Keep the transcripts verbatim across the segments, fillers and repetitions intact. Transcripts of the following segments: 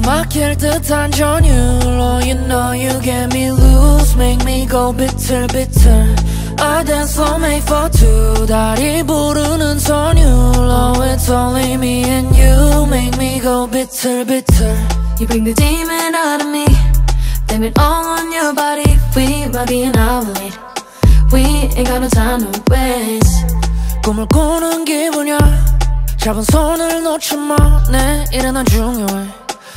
막힐 듯한 전율로 You know you get me loose Make me go bitter bitter I dance so made for two 다리 부르는 선율로 It's only me and you Make me go bitter bitter You bring the demon out of me Blame it all on your body We might be an hour late We ain't got no time to waste 꿈을 꾸는 기분이야 잡은 손을 놓지 마 내 일은 난 중요해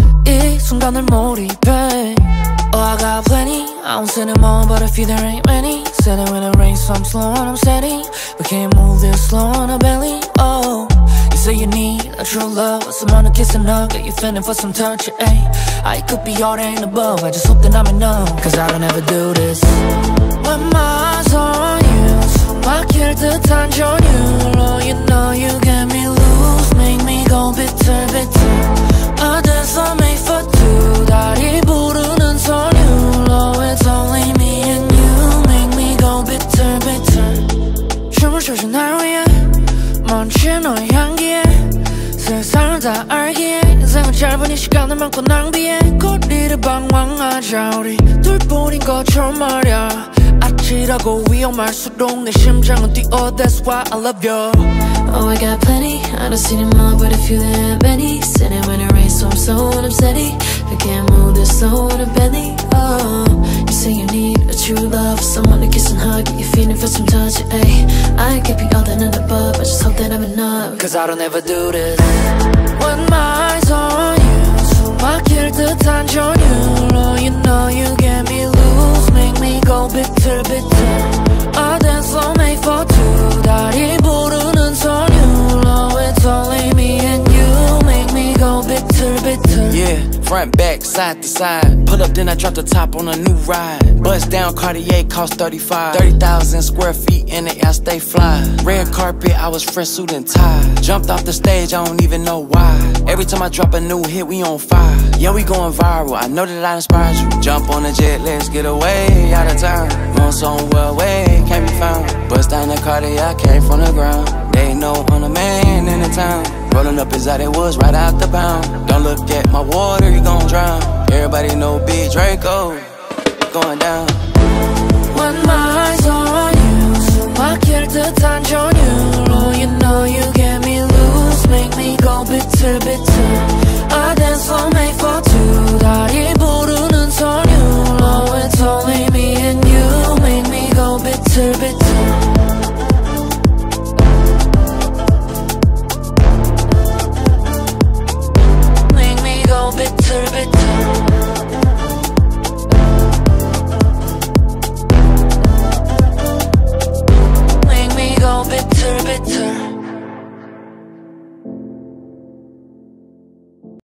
이 순간을 몰입해 Oh I got plenty I don't say them all but a few there ain't many Said it when it rains so I'm slow and I'm steady We can't move this slow on our belly Oh You say you need a true love Someone to kiss and hug Get you feeling for some touch ay. I could be all that ain't above I just hope that I'm enough Cause I don't ever do this When my eyes on you 숨 막힐 듯한 전율로 You know you get me loose Make me go bitter bitter I dance so made for two 다리 부르는 선율로 It's only me and you Make me go bitter bitter 춤을 춰줘 날 위해 멈춘 너의 향기에 세상을 다 알기에 인생은 짧은 이 시간을 많고 낭비해 거리를 방황하자 우리 둘뿐인 것처럼 말야 아찔하고 위험할수록 내 심장은 뛰어 That's why I love you Oh I got plenty I don't see them all but a few there ain't many Sitting when it rains so I'm slow and I'm steady We can't move this slow in a belly Oh You say you need a true love Someone to kiss and hug Get you feeling for some touch ay. I could be all that and above I just hope that I'm enough Cause I don't ever do this When my eyes on you 숨 막힐 듯한 전율로 You know you get me loose Make me go bitter bitter I dance so made for two 다리 부르는 선율로 It's only me and you Make me go bitter bitter Yeah, front, back, side to side Pull up then I drop the top on a new ride Bust down Cartier cost thirty-five thirty thousand square feet in the air stay fly Red carpet I was fresh suit and tie Jumped off the stage I don't even know why Every time I drop a new hit we on fire Yeah we going viral I know that I inspired you Jump on the jet let's get away out of town Going somewhere away can't be found Bust down the Cartier I came from the ground They know I'm the man in the town Rolling up is how they was right out the pound Don't look at my water, you gon' drown Everybody know Big Draco going down When my eyes on you 숨 막힐 듯한 전율로 You know you get me loose Make me go bitter bitter